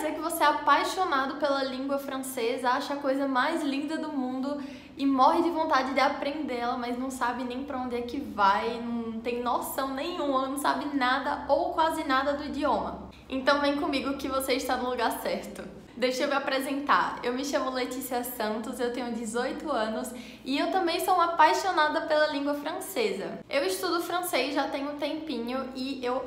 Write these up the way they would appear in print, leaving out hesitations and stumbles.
dizer que você é apaixonado pela língua francesa, acha a coisa mais linda do mundo e morre de vontade de aprendê-la, mas não sabe nem para onde é que vai, não tem noção nenhuma, não sabe nada ou quase nada do idioma. Então vem comigo que você está no lugar certo. Deixa eu me apresentar. Eu me chamo Letícia Santos, eu tenho 18 anos e eu também sou uma apaixonada pela língua francesa. Eu estudo francês já tem um tempinho e eu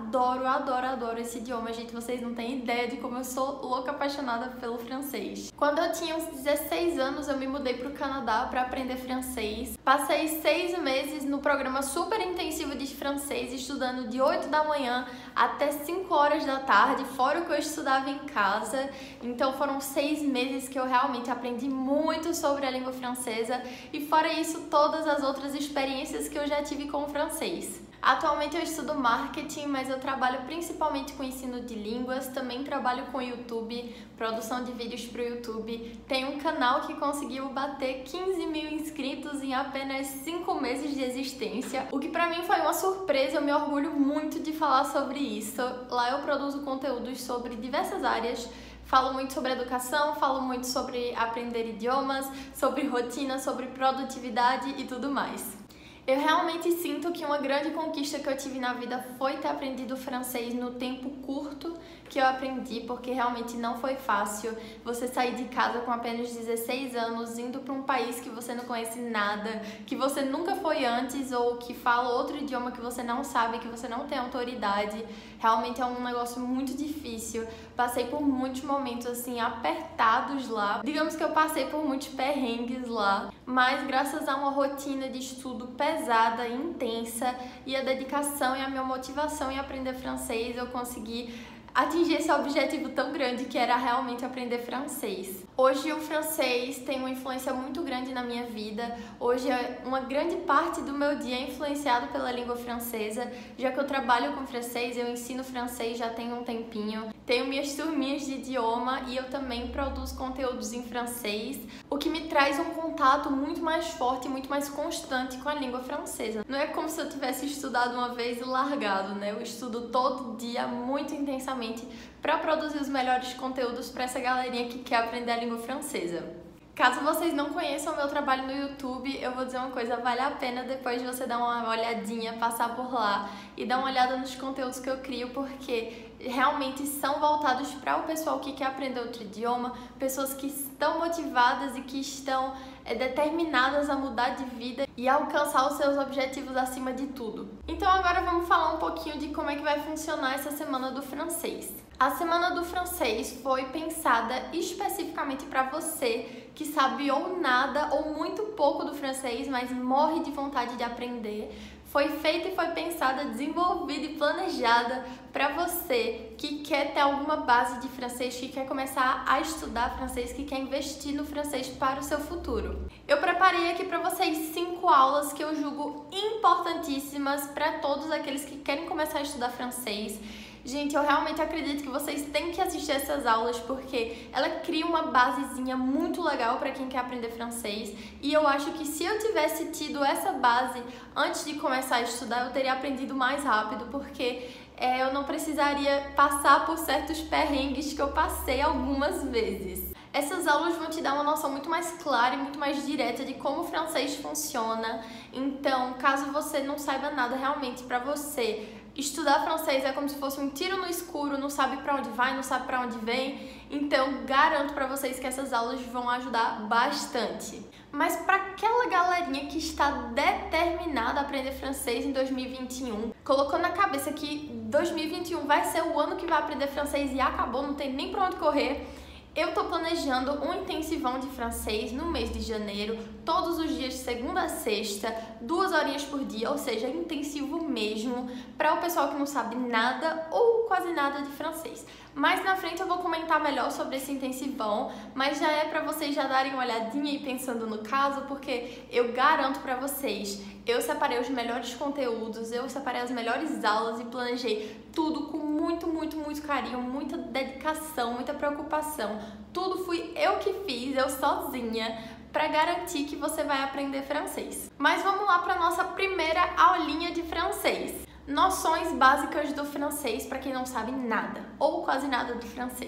adoro esse idioma, gente. Vocês não têm ideia de como eu sou louca apaixonada pelo francês. Quando eu tinha uns 16 anos, eu me mudei para o Canadá para aprender francês. Passei 6 meses no programa super intensivo de francês, estudando de 8 da manhã até 5 horas da tarde, fora o que eu estudava em casa. Então foram 6 meses que eu realmente aprendi muito sobre a língua francesa e fora isso todas as outras experiências que eu já tive com o francês. Atualmente eu estudo marketing, mas eu trabalho principalmente com ensino de línguas, também trabalho com YouTube, produção de vídeos para o YouTube. Tenho um canal que conseguiu bater 15 mil inscritos em apenas 5 meses de existência, o que para mim foi uma surpresa, eu me orgulho muito de falar sobre isso. Lá eu produzo conteúdos sobre diversas áreas. Falo muito sobre educação, falo muito sobre aprender idiomas, sobre rotina, sobre produtividade e tudo mais. Eu realmente sinto que uma grande conquista que eu tive na vida foi ter aprendido francês no tempo curto que eu aprendi, porque realmente não foi fácil você sair de casa com apenas 16 anos, indo para um país que você não conhece nada, que você nunca foi antes ou que fala outro idioma que você não sabe, que você não tem autoridade. Realmente é um negócio muito difícil. Passei por muitos momentos assim apertados lá. Digamos que eu passei por muitos perrengues lá, mas graças a uma rotina de estudo pesada, intensa e a dedicação e a minha motivação em aprender francês, eu consegui atingir esse objetivo tão grande que era realmente aprender francês. Hoje o francês tem uma influência muito grande na minha vida. Hoje uma grande parte do meu dia é influenciado pela língua francesa, já que eu trabalho com francês, eu ensino francês já tem um tempinho. Tenho minhas turminhas de idioma e eu também produzo conteúdos em francês, o que me traz um contato muito mais forte e muito mais constante com a língua francesa. Não é como se eu tivesse estudado uma vez e largado, né? Eu estudo todo dia, muito intensamente, para produzir os melhores conteúdos para essa galerinha que quer aprender a língua francesa. Caso vocês não conheçam o meu trabalho no YouTube, eu vou dizer uma coisa, vale a pena depois de você dar uma olhadinha, passar por lá e dar uma olhada nos conteúdos que eu crio, porque realmente são voltados para o pessoal que quer aprender outro idioma, pessoas que estão motivadas e que estão determinadas a mudar de vida e alcançar os seus objetivos acima de tudo. Então agora vamos falar um pouquinho de como é que vai funcionar essa semana do francês. A semana do francês foi pensada especificamente para você que sabe ou nada ou muito pouco do francês, mas morre de vontade de aprender. Foi feita e foi pensada, desenvolvida e planejada para você que quer ter alguma base de francês, que quer começar a estudar francês, que quer investir no francês para o seu futuro. Eu preparei aqui para vocês 5 aulas que eu julgo importantíssimas para todos aqueles que querem começar a estudar francês. Gente, eu realmente acredito que vocês têm que assistir essas aulas porque ela cria uma basezinha muito legal para quem quer aprender francês e eu acho que se eu tivesse tido essa base antes de começar a estudar, eu teria aprendido mais rápido porque eu não precisaria passar por certos perrengues que eu passei algumas vezes. Essas aulas vão te dar uma noção muito mais clara e muito mais direta de como o francês funciona. Então, caso você não saiba nada realmente para você, estudar francês é como se fosse um tiro no escuro, não sabe para onde vai, não sabe para onde vem. Então, garanto para vocês que essas aulas vão ajudar bastante. Mas para aquela galerinha que está determinada a aprender francês em 2021, colocou na cabeça que 2021 vai ser o ano que vai aprender francês e acabou, não tem nem para onde correr, eu tô planejando um intensivão de francês no mês de janeiro, todos os dias de segunda a sexta, 2 horinhas por dia, ou seja, intensivo mesmo, para o pessoal que não sabe nada ou quase nada de francês. Mais na frente eu vou comentar melhor sobre esse intensivão, mas já é para vocês já darem uma olhadinha e pensando no caso, porque eu garanto para vocês, eu separei os melhores conteúdos, eu separei as melhores aulas e planejei tudo com muito carinho, muita dedicação, muita preocupação. Tudo fui eu que fiz, eu sozinha, para garantir que você vai aprender francês. Mas vamos lá para nossa primeira aulinha de francês. Noções básicas do francês para quem não sabe nada ou quase nada do francês.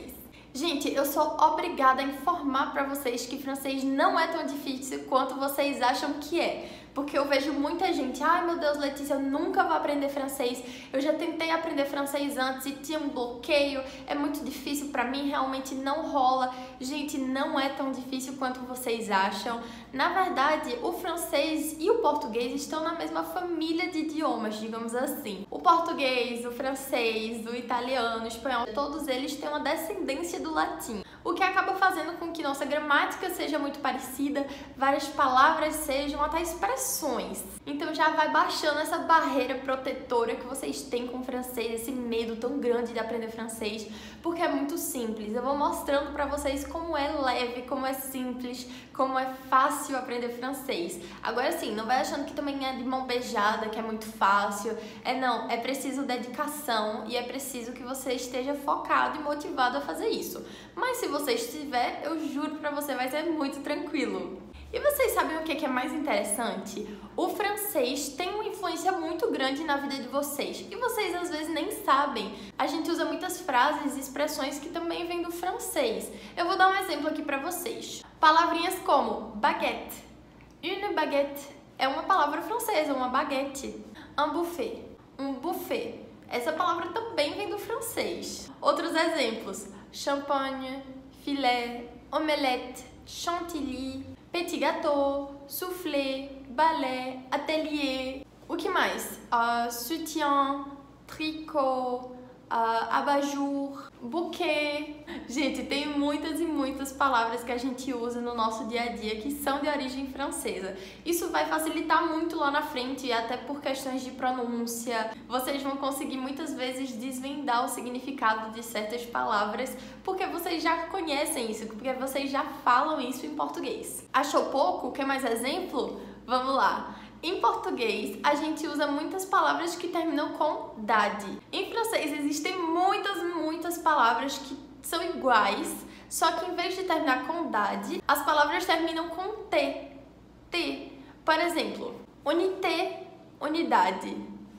Gente, eu sou obrigada a informar pra vocês que francês não é tão difícil quanto vocês acham que é. Porque eu vejo muita gente, ai meu Deus, Letícia, eu nunca vou aprender francês. Eu já tentei aprender francês antes e tinha um bloqueio, é muito difícil pra mim, realmente não rola. Gente, não é tão difícil quanto vocês acham. Na verdade, o francês e o português estão na mesma família de idiomas, digamos assim. O português, o francês, o italiano, o espanhol, todos eles têm uma descendência do latim. O que acaba fazendo com que nossa gramática seja muito parecida, várias palavras sejam até expressões. Então já vai baixando essa barreira protetora que vocês têm com o francês, esse medo tão grande de aprender francês, porque é muito simples. Eu vou mostrando pra vocês como é leve, como é simples, como é fácil aprender francês. Agora sim, não vai achando que também é de mão beijada, que é muito fácil. Não, é preciso dedicação e é preciso que você esteja focado e motivado a fazer isso. Mas se você estiver, eu juro pra você, vai ser muito tranquilo. E vocês sabem o que é mais interessante? O francês tem uma influência muito grande na vida de vocês e vocês às vezes nem sabem. A gente usa muitas frases e expressões que também vêm do francês. Eu vou dar um exemplo aqui pra vocês. Palavrinhas como baguette. Une baguette é uma palavra francesa, uma baguette. Un buffet. Um buffet. Essa palavra também vem do francês. Outros exemplos: champagne, filet, omelette, chantilly, petit gâteau, soufflé, ballet, atelier. O que mais? Soutien, tricot, abat-jour, bouquet. Gente, tem muitas e muitas palavras que a gente usa no nosso dia a dia que são de origem francesa. Isso vai facilitar muito lá na frente, até por questões de pronúncia. Vocês vão conseguir muitas vezes desvendar o significado de certas palavras porque vocês já conhecem isso, porque vocês já falam isso em português. Achou pouco? Quer mais exemplo? Vamos lá! Em português, a gente usa muitas palavras que terminam com dade. Em francês, existem muitas palavras que são iguais, só que em vez de terminar com dade, as palavras terminam com t. T. Por exemplo, unité, unidade.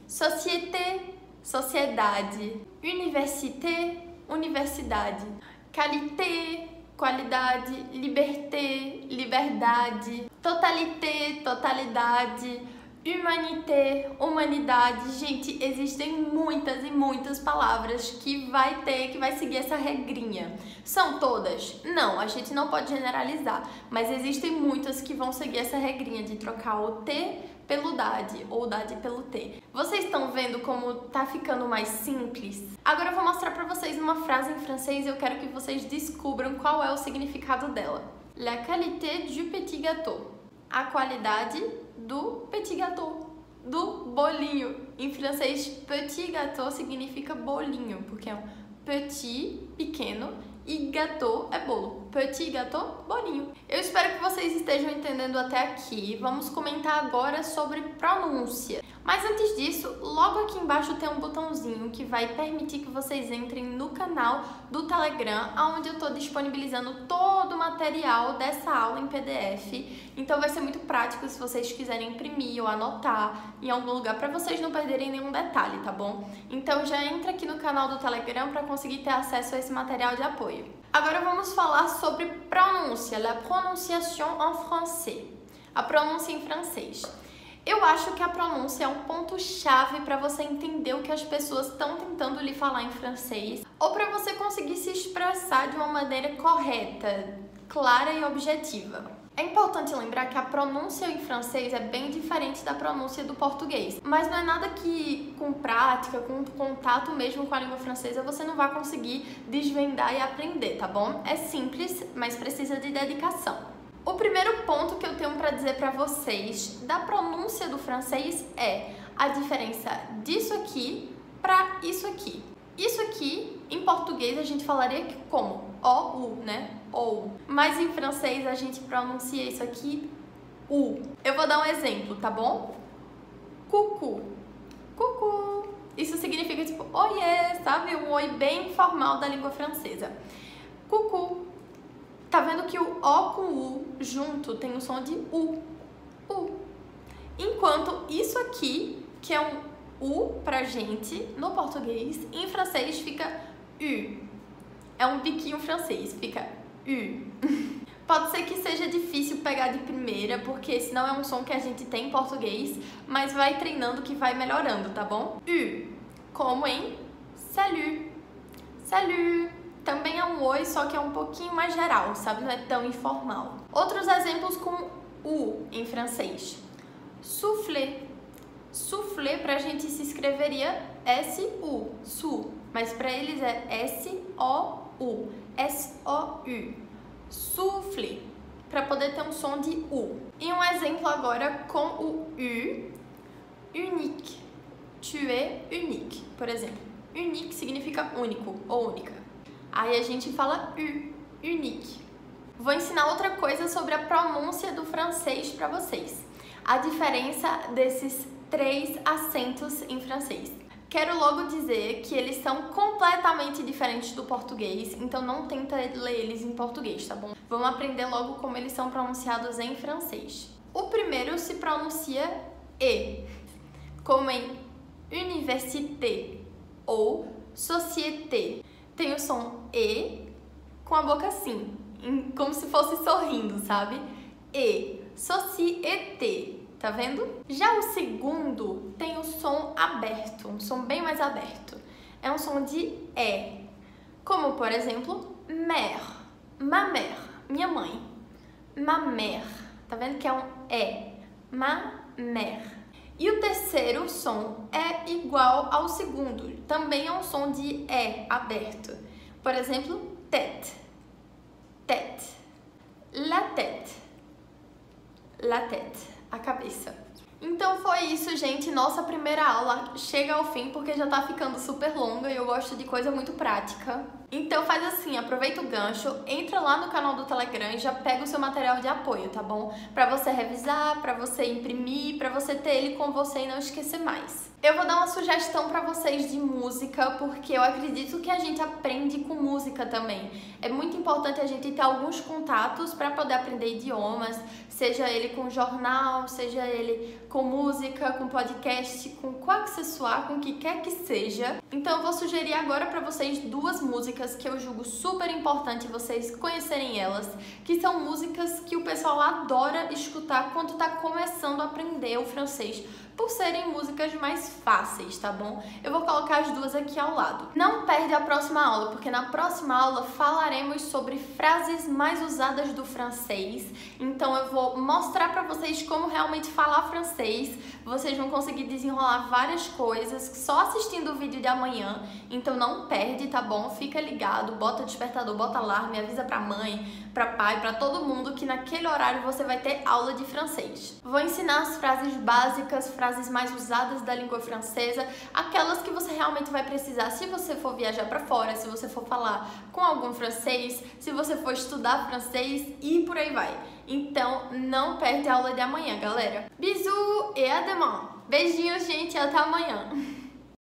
Société, sociedade. Université, universidade. Qualité, qualidade. Liberté, liberdade. Totalité, totalidade. Humanité, humanidade. Gente, existem muitas e muitas palavras que vai seguir essa regrinha. São todas? Não, a gente não pode generalizar, mas existem muitas que vão seguir essa regrinha de trocar o T pelo dade ou dade pelo T. Vocês estão vendo como tá ficando mais simples? Agora eu vou mostrar pra vocês uma frase em francês e eu quero que vocês descubram qual é o significado dela. La qualité du petit gâteau. A qualidade do petit gâteau, do bolinho. Em francês, petit gâteau significa bolinho, porque é um petit, pequeno, e gâteau é bolo. Petit gâteau, bolinho. Eu espero que vocês estejam entendendo até aqui. Vamos comentar agora sobre pronúncia. Mas antes disso, logo aqui embaixo tem um botãozinho que vai permitir que vocês entrem no canal do Telegram, onde eu estou disponibilizando todo o material dessa aula em PDF. Então vai ser muito prático se vocês quiserem imprimir ou anotar em algum lugar para vocês não perderem nenhum detalhe, tá bom? Então já entra aqui no canal do Telegram para conseguir ter acesso a esse material de apoio. Agora vamos falar sobre pronúncia, la prononciation en français. A pronúncia em francês. Eu acho que a pronúncia é um ponto-chave para você entender o que as pessoas estão tentando lhe falar em francês ou para você conseguir se expressar de uma maneira correta, clara e objetiva. É importante lembrar que a pronúncia em francês é bem diferente da pronúncia do português, mas não é nada que com prática, com contato mesmo com a língua francesa, você não vai conseguir desvendar e aprender, tá bom? É simples, mas precisa de dedicação. O primeiro ponto que eu tenho para dizer para vocês da pronúncia do francês é a diferença disso aqui para isso aqui. Isso aqui, em português, a gente falaria como O-U, né? Ou. Mas em francês a gente pronuncia isso aqui U. Eu vou dar um exemplo, tá bom? Coucou. Coucou. Isso significa tipo oiê, sabe? Um oi bem informal da língua francesa. Coucou. Tá vendo que o O com U junto tem o som de U. U. Enquanto isso aqui, que é um U pra gente, no português, em francês fica U. é um biquinho francês, fica U. Pode ser que seja difícil pegar de primeira, porque esse não é um som que a gente tem em português, mas vai treinando que vai melhorando, tá bom? U, como em salut. Salut. Também é um oi, só que é um pouquinho mais geral, sabe? Não é tão informal. Outros exemplos com U em francês. Souffler. Souffler pra gente se escreveria S-U, su, mas pra eles é S-O-U, S-O-U. Souffler, para poder ter um som de U. E um exemplo agora com o U, unique. Tu es unique, por exemplo. Unique significa único ou única. Aí a gente fala U, unique. Vou ensinar outra coisa sobre a pronúncia do francês para vocês. A diferença desses 3 acentos em francês. Quero logo dizer que eles são completamente diferentes do português, então não tenta ler eles em português, tá bom? Vamos aprender logo como eles são pronunciados em francês. O primeiro se pronuncia E, como em université ou société. Tem o som E com a boca assim, como se fosse sorrindo, sabe? E, société. Tá vendo? Já o segundo tem o som aberto, um som bem mais aberto. É um som de E, como por exemplo, mère, ma mère, minha mãe. Ma mère, tá vendo que é um E, ma mère. E o terceiro som é igual ao segundo, também é um som de E aberto. Por exemplo, tête, tête, la tête, la tête. A cabeça. Então foi isso, gente. Nossa primeira aula chega ao fim porque já tá ficando super longa e eu gosto de coisa muito prática. Então faz assim, aproveita o gancho, entra lá no canal do Telegram e já pega o seu material de apoio, tá bom? Pra você revisar, pra você imprimir, pra você ter ele com você e não esquecer mais. Eu vou dar uma sugestão pra vocês de música, porque eu acredito que a gente aprende com música também. É muito importante a gente ter alguns contatos pra poder aprender idiomas, seja ele com jornal, seja ele com música, com podcast, com qual acessório, com o que quer que seja. Então eu vou sugerir agora pra vocês 2 músicas que eu julgo super importante vocês conhecerem elas, que são músicas que o pessoal adora escutar quando tá começando a aprender o francês, por serem músicas mais fáceis, tá bom? Eu vou colocar as 2 aqui ao lado. Não perde a próxima aula, porque na próxima aula falaremos sobre frases mais usadas do francês. Então eu vou mostrar pra vocês como realmente falar francês. Vocês vão conseguir desenrolar várias coisas só assistindo o vídeo de amanhã. Então não perde, tá bom? Fica ligado, bota despertador, bota alarme, avisa pra mãe, pra pai, pra todo mundo que naquele horário você vai ter aula de francês. Vou ensinar as frases básicas, frases mais usadas da língua francesa, aquelas que você realmente vai precisar se você for viajar pra fora, se você for falar com algum francês, se você for estudar francês e por aí vai. Então não perde a aula de amanhã, galera. Bisous e à demain! Beijinhos, gente, até amanhã!